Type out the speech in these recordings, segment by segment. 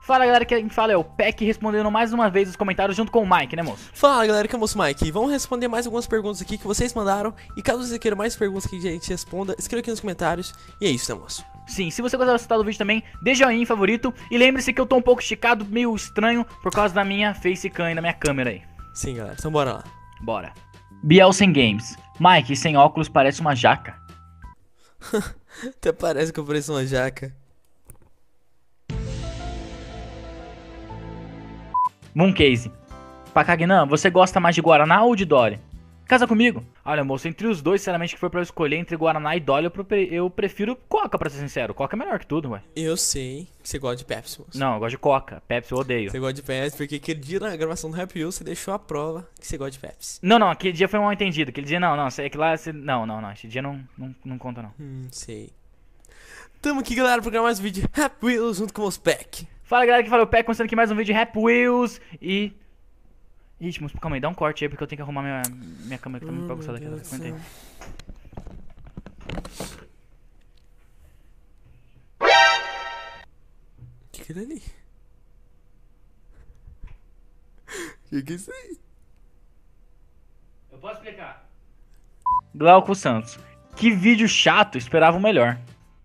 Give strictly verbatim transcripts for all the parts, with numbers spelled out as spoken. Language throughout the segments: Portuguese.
Fala galera, quem fala é o Peck respondendo mais uma vez os comentários junto com o Mike, né moço? Fala galera, que é o moço Mike. Vamos responder mais algumas perguntas aqui que vocês mandaram. E caso você queira mais perguntas que a gente responda, escreva aqui nos comentários. E é isso, né moço? Sim, se você gostar do vídeo também, dê joinha em favorito. E lembre-se que eu tô um pouco esticado, meio estranho, por causa da minha facecam e da minha câmera aí. Sim galera, então bora lá. Bora. Bielsen Games. Mike, sem óculos parece uma jaca. Até parece que eu pareço uma jaca. Mooncase. Pacagnan, você gosta mais de Guaraná ou de Dolly? Casa comigo. Olha, moço, entre os dois, sinceramente, que for pra eu escolher entre Guaraná e Dolly, eu, pre eu prefiro Coca, pra ser sincero. Coca é melhor que tudo, ué. Eu sei que você gosta de Pepsi, moço. Não, eu gosto de Coca. Pepsi eu odeio. Você gosta de Pepsi porque aquele dia na gravação do Happy Wheels você deixou a prova que você gosta de Pepsi. Não, não, aquele dia foi um mal entendido. Aquele dia não, não, é que lá, você... não, não, não, esse dia não, não, não conta não. Hum, sei. Tamo aqui galera pra gravar mais um vídeo de Happy Wheels junto com os Peck. Fala galera, que fala o Peck, começando aqui mais um vídeo de Happy Wheels e... Ixi, moço, calma aí, dá um corte aí porque eu tenho que arrumar minha, minha câmera que tá muito bagunçada aqui. Aguenta aí. O que que é ali? O que que é isso aí? Eu posso explicar? Glauco Santos. Que vídeo chato, esperava o melhor.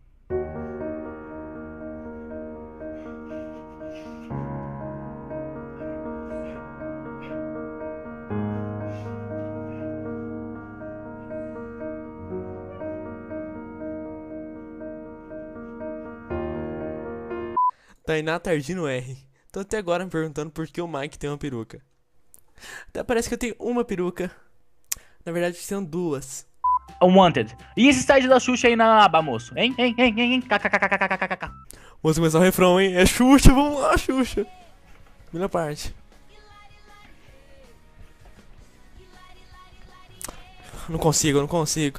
Tainá Tardino R. Tô até agora me perguntando por que o Mike tem uma peruca. Até parece que eu tenho uma peruca. Na verdade, são duas. Unwanted. E esse site da Xuxa aí na aba, moço? Hein? Hein? Hein? Hein? Hein? Kkkkkkkkkk. Vamos começar o refrão, hein? É Xuxa, vamos lá, Xuxa. Melhor parte. Não consigo, não consigo.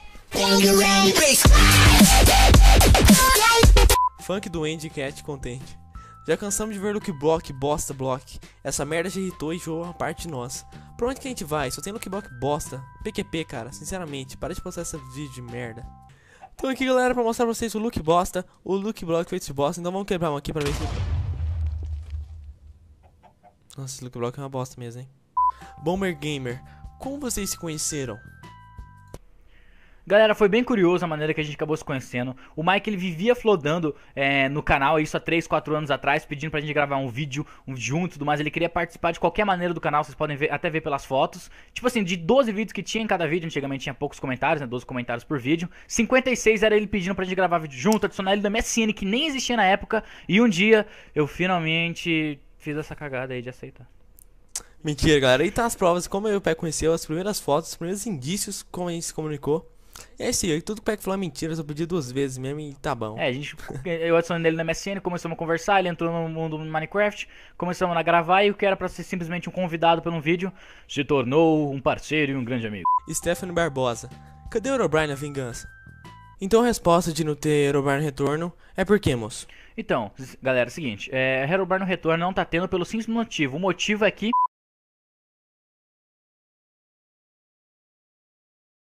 Funk do Andy Cat contente. Já cansamos de ver Look Block, bosta block. Essa merda já irritou e enjoou uma parte de nós. Pra onde que a gente vai? Só tem Look Block bosta. P Q P, cara, sinceramente, para de postar esse vídeo de merda. Então aqui galera, pra mostrar pra vocês o Look bosta, o Look Block feito de bosta. Então vamos quebrar um aqui pra ver se... Nossa, esse Look Block é uma bosta mesmo, hein. Bomber Gamer, como vocês se conheceram? Galera, foi bem curioso a maneira que a gente acabou se conhecendo. O Mike, ele vivia flodando é, no canal, isso há três, quatro anos atrás, pedindo pra gente gravar um vídeo um junto e tudo mais. Ele queria participar de qualquer maneira do canal, vocês podem ver, até ver pelas fotos. Tipo assim, de doze vídeos que tinha em cada vídeo, antigamente tinha poucos comentários, né, doze comentários por vídeo. cinquenta e seis era ele pedindo pra gente gravar vídeo junto, adicionar ele no M S N, que nem existia na época. E um dia, eu finalmente fiz essa cagada aí de aceitar. Mentira, galera, aí tá as provas, como eu e o Peck conheceu, as primeiras fotos, os primeiros indícios, como a gente se comunicou. É isso aí, tudo que o Peck falou é mentira, eu só pedi duas vezes mesmo e tá bom. É, a gente, eu adicionei ele no M S N, começamos a conversar, ele entrou no mundo do Minecraft, começamos a gravar e o que era pra ser simplesmente um convidado pelo um vídeo, se tornou um parceiro e um grande amigo. Stephanie Barbosa, cadê o Herobrine na vingança? Então a resposta de não ter Herobrine no retorno é por quê, moço? Então, galera, é o seguinte, é, Herobrine no retorno não tá tendo pelo simples motivo, o motivo é que...